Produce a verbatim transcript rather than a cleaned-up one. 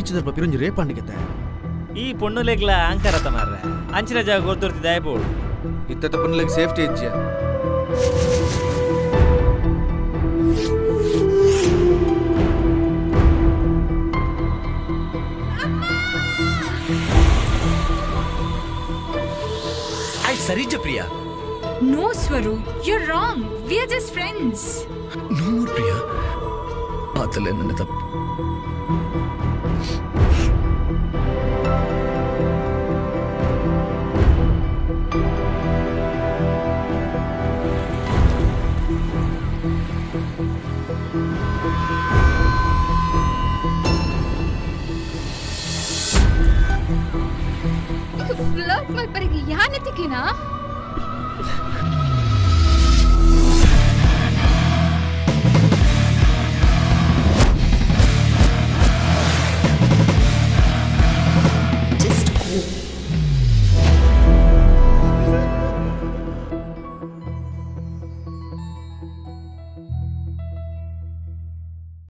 ಸ್ವಲ್ಪ ಪಿರಂಜಿ ರೇಪಾಂಡಿಗೆತೆ ಈ ಪೊಣ್ಣುಲೆಗ್ಲ ಅಂಕರತ ಮಾರ್ರೆ ಅಂಚಿನ ಜಾಗ ಗೊತ್ತುರ್ತಿದ್ದ ಆಯ್ಬೋಡು ಇತ್ತ ಪೊಣ್ಣುಲೆಗ್ ಸೇಫ್ಟಿ ಇಜ್ಜ I Sarija Priya. No, Swaru, you're wrong. We are just friends. No more Priya. Aatale nanne tappu. Flirt malpariga yaanetigeena